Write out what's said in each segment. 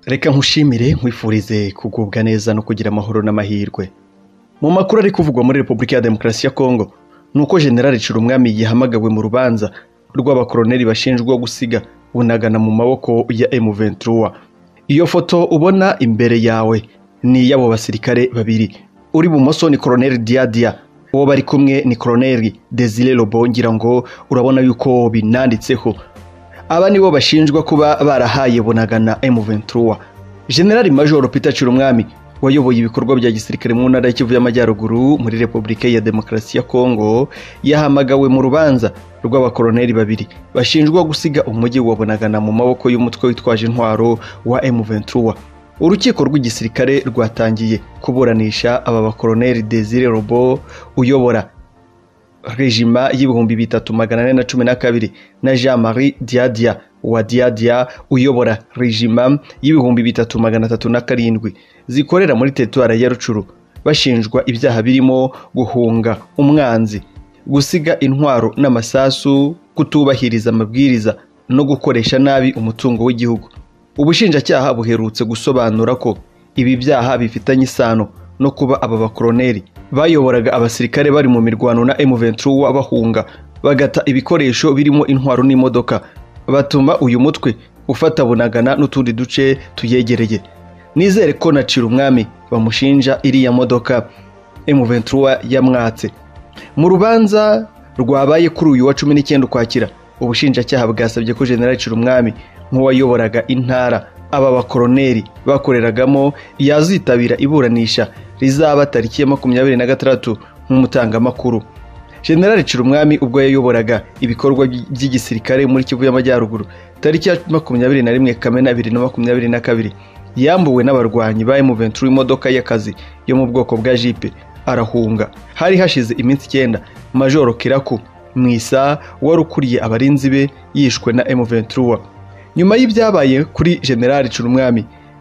Reka nkushimire nkwifurize kugubwa neza no kugira amahoro n'amahirwe. Mu makuru ari kuvugwa muri Repubulika ya Demokarasi ya Kongo nuko General Cirumwami yahamagawe mu rubanza rw'abakoloneli bashinjwa gusiga Bunagana mu maboko ya M23. Iyo foto ubona imbere yawe ni yabo basirikare babiri. Uri bumoso ni Colonel Diadia, uwo bari kumwe ni Colonel Desire Lobo, ngira ngo urabona yuko binanditseho. Aba nibo bashinjwa kuba barahaye Bunagana M23. General Major Peter Cirumwami wayoboye ibikorwa bya gisirikare mu ntara y'Kivu y'Amajyaruguru muri Repubulika ya Demokarasi ya Kongo yahamagawe mu rubanza rw'abakoloneli babiri bashinjwa gusiga umujyi wa Bunagana mu maboko y'umutwe witwaje intwaro wa M23. Urukiko rw'igisirikare rwatangiye kuburanisha aba bakoloneli Desire Lobo uyobora Regima y'ibihumbi 3412 na Jean-Marie Diadia wa Diadia uyobora Regima y'ibihumbi 3307 zikorera muri teritwari ya Rucuru, bashinjwa ibyaha birimo guhunga umwanzi, gusiga intwaro n'amasasu, kutubahiriza amabwiriza no gukoresha nabi umutungo w'igihugu. Ubushinjacyaha buherutse gusobanura ko ibi byaha bifitanye isano no kuba aba bakoloneli bayoboraga abasirikare bari mu mirwano na M23 bahunga bagata ibikoresho birimo intwaro n'imodoka, batuma uyu mutwe ufata Bunagana n'utundi duce tuyegereye. Nizere ko na Cirumwami bamushinja iriya modoka M23 yamwatse. Mu rubanza rwabaye kuri uyu wa 19 Ukwakira, ubushinjacyaha bwasabye ko General Cirumwami nk'uwayoboraga intara aba bakoloneli bakoreragamo yazitabira iburanisha rizaba tariki ya 26 nk'umutangamakuru. General Cirumwami ubwo yayoboraga ibikorwa by'igisirikare muri Kivu y'Amajyaruguru tariki ya 21 Kamena 2022 yambuwe n'abarwanyi ba M23 imodoka y'akazi yo mu bwoko bwa Jeep arahunga. Hari hashize iminsi 9 Major Kiraku Mwisa warukuriye abarinzi be yishwe na M23. Nyuma y'ibyabaye kuri General Cirumwami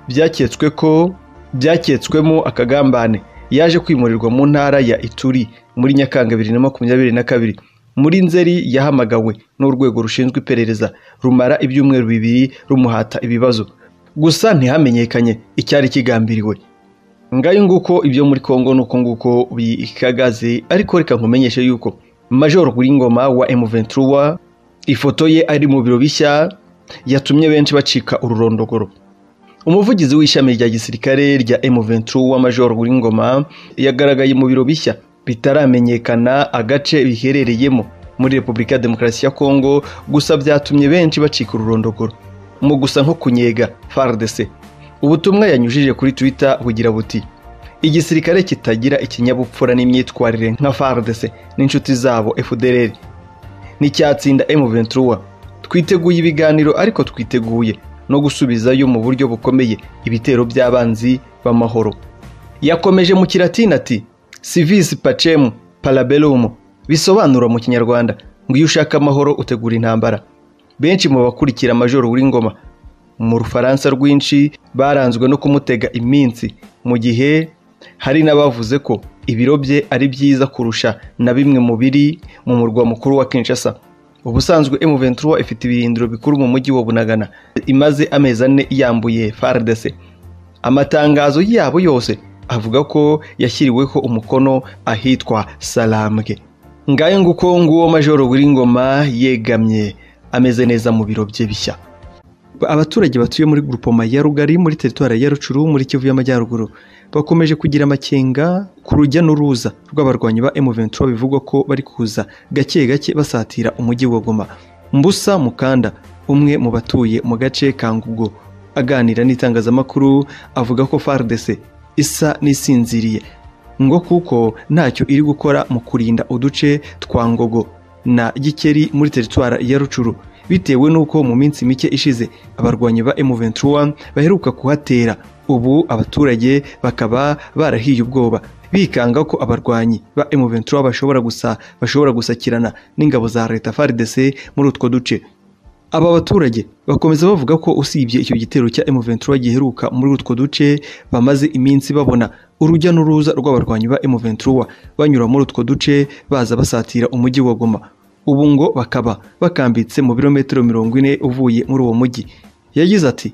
byaketswemo akagambane, yaje kwimurirwa mu ntara ya Ituri muri Nyakanga 2022. Muri Nzeri yahamagawe n'urwego rushinzwe iperereza rumara ibyumweru 2 rumuhata ibibazo, gusa ntihamenyekanye icyari kigambiriwe. Ngayo nguko ibyo muri Kongo nuko nguko bikagaze. Ariko reka nkumenyeshe yuko Major Ngoma wa M23 ifoto ye ari mu biro bishya yatumye benshi bacika ururondogoro. Umuvugizi w'ishami rya gisirikare rya M23 wa Major Ngoma yagaragaye mu biro bishya bitaramenyekana agace biherereyemo muri Repubulika ya Demokarasi ya Kongo, gusa byatumye benshi bacika ururondogoro mu gusa nko kunyega FARDC. Ubutumwa yanyujije kuri Twitter bugira buti: igisirikare kitagira ikinyabupfura n'imyitwarire nka FARDC n'inshuti zabo FDLR n'icyatsinda M23. Twiteguye ibiganiro, ariko twiteguye no gusubizayo mu buryo bukomeye ibitero by'abanzi b'amahoro. Yakomeje mu Kilatini ati civis pacem parabellum, bisobanura mu Kinyarwanda ngo iyo ushaka amahoro utegura intambara. Benshi mu bakurikira Major Ngoma mu Rufaransa rwinshi baranzwe no kumutega iminsi, mu gihe hari n'abavuze ko ibiro bye ari byiza kurusha na bimwe mu biri mu murwa mukuru wa Kinshasa. Ubusanzwe M23 ifite ibirindiro bikuru mu mujyi wa Bunagana, imaze amezi 4 yambuye FARDC. Amatangazo yabo yose avuga ko yashyiriweho umukono ahitwa Salambwe. Ngayo nguko nguwo Major Ngoma yegamye ameze neza mu biro bye bishya. Abaturage batuye muri groupement ya Rugari muri teritwari ya Rucuru muri Kivu y'Amajyaruguru bakomeje kugira amakenga ku rujya n'uruza rw'abarwanyi ba M23 bivugwa ko bari kuza gake gake basatira umujyi wa Goma. Mbusa Mukanda, umwe mu batuye mu gace ka Ngugo, aganira n'itangazamakuru avuga ko FARDC isa nisinziriye ngo kuko ntacyo iri gukora mu kurinda uduce twa Ngogo na Gikeri muri teritwari ya Rucuru, bitewe nuko mu minsi mike ishize abarwanyi ba M23 baheruka kuhatera. Ubu abaturage bakaba barahiye ubwoba bikanga ko abarwanyi ba M23 bashobora gusakirana n'ingabo za leta FARDC muri utwo duce. Aba baturage bakomeza bavuga ko usibye icyo gitero cya M23 giheruka muri utwo duce, bamaze iminsi babona urujya n'uruza rw'abarwanyi ba M23 banyura muri utwo duce baza basatira umujyi wa Goma. Ubu ngo bakaba bakambitse mu birometero 40 uvuye muri uwo mujyi. Yagize ati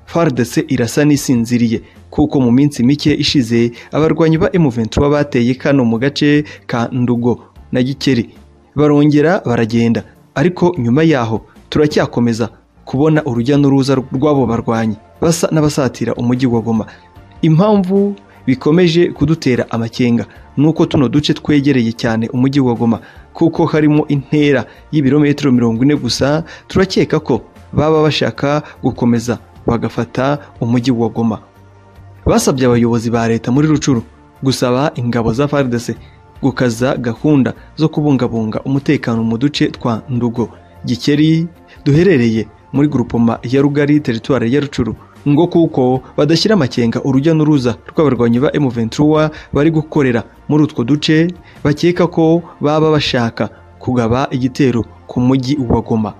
FARDC irasa n'isinziriye kuko mu minsi mike ishize abarwanyi ba M23 bateye kano mu gace ka Ndugo na Gikeri barongera baragenda, ariko nyuma yaho turacyakomeza kubona urujya n'uruza rw'abo barwanyi basa n'abasatira umujyi wa Goma. Impamvu bikomeje kudutera amakenga nuko tuno duce twegereye cyane umujyi wa Goma kuko harimo intera y'ibirometero 40 gusa. Turakeka ko baba bashaka gukomeza bagafata umujyi wa Goma. Basabye abayobozi ba leta muri Rucuru gusaba ingabo za FARDC gukaza gahunda zo kubungabunga umutekano mu duce twa Ndugo, Gikeri duherereye muri groupement ya Rugari territoire ya Rucuru, ngo kuko badashyira amakenga urujya n'uruza rw'abarwanyi ba M23 bari gukorera muri utwo duce bakeka ko baba bashaka kugaba igitero ku mujyi wa Goma.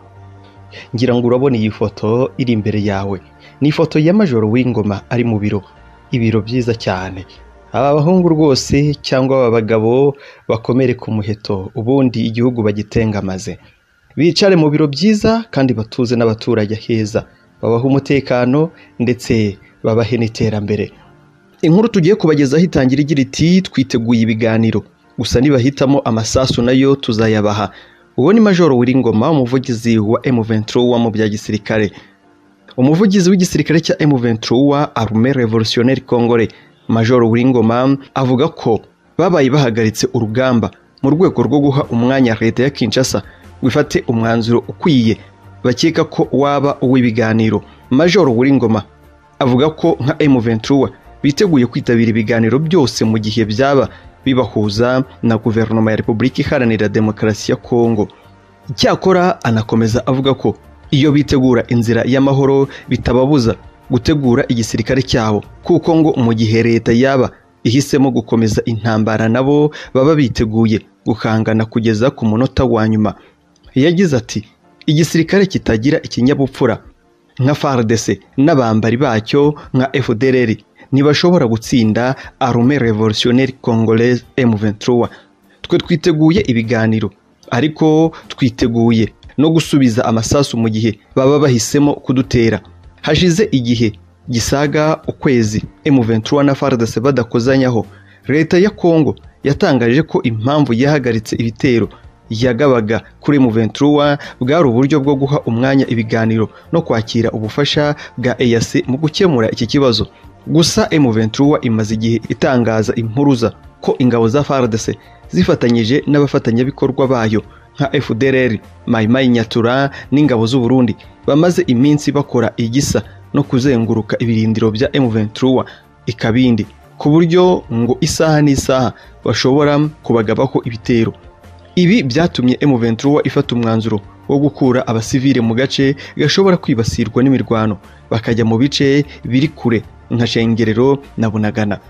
Ngira ngo urabona iyi foto iri imbere yawe, ni ifoto ya Major W'Ingoma ari mu ibiro byiza cyane. Aba bahungu rwose cyangwa aba bagabo bakomere ku muheto ubundi igihugu bagitengamaze, bicare mu biro byiza kandi batuze n'abaturage heza, babaha umutekano ndetse babahe n'iterambere. Inkuru tugiye kubagezaho itangira igira iti twiteguye ibiganiro gusa nibahitamo amasasu nayo tuzayabaha. Uwo ni Major W'Ingoma, umuvugizi wa M23 mu bya gisirikare. Umuvugizi w'igisirikare cya M23 Armée Révolutionnaire Congolais Major W'Ingoma avuga ko babaye bahagaritse urugamba mu rwego rwo guha umwanya leta ya Kinshasa wifate umwanzuro ukwiye bakeka ko waba uw'ibiganiro. Major W'Ingoma avuga ko nka M23 biteguye kwitabira ibiganiro byose mu gihe byaba bibahuza na guverinoma ya Repubulika Iharanira Demokarasi ya Kongo. Icyakora anakomeza avuga ko iyo bitegura inzira y'amahoro bitababuza gutegura igisirikare cyabo, kuko ngo mu gihe leta yaba ihisemo gukomeza intambara nabo baba biteguye gukangana kugeza ku munota wa nyuma. Yagize ati igisirikare kitagira ikinyabupfura nka FARDC n'abambari bacyo nka FDLR ntibashobora gutsinda Armée Révolutionnaire Congolaise M23. Twe twiteguye ibiganiro, ariko twiteguye no gusubiza amasasu mu gihe baba bahisemo kudutera. Hashize igihe gisaga ukwezi M23 na FARDC badakozanyaho, leta ya Kongo yatangaje ko impamvu yahagaritse ibitero yagabaga kuri M23 bwari uburyo bwo guha umwanya ibiganiro no kwakira ubufasha bwa EAC mu gukemura iki kibazo. Gusa M23 imaze igihe itangaza impuruza ko ingabo za FARDC zifatanyije n'abafatanyabikorwa bayo nka FDLR, Mai Mai Nyatura n'ingabo z'u Burundi bamaze iminsi bakora igisa no kuzenguruka ibirindiro bya M23 ikabindi, ku buryo ngo isaha n'isaha bashobora kubagabaho ibitero. Ibi byatumye M23 ifata umwanzuro wo gukura abasivile mu gace gashobora kwibasirwa n'imirwano bakajya mu bice biri kure nka Shengerero na Bunagana.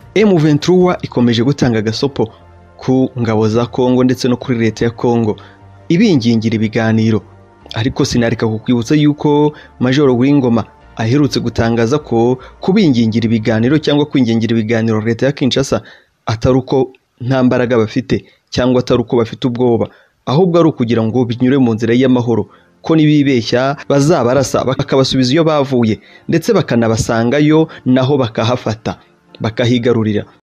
M23 ikomeje gutanga gasopo ku ngabo za Kongo ndetse no kuri leta ya Kongo ibingingira ibiganiro, ariko sinareka kukwibutsa yuko Major W'Ingoma aherutse gutangaza ko kubingingira ibiganiro cyangwa kwingingira ibiganiro leta ya Kinshasa atari uko nta mbaraga bafite cyangwa atari uko bafite ubwoba, ahubwo ari ukugira ngo binyure mu nzira y'amahoro, ko nibibeshya bazabarasa bakabasubiza iyo bavuye ndetse bakanabasangayo naho bakahafata bakahigarurira.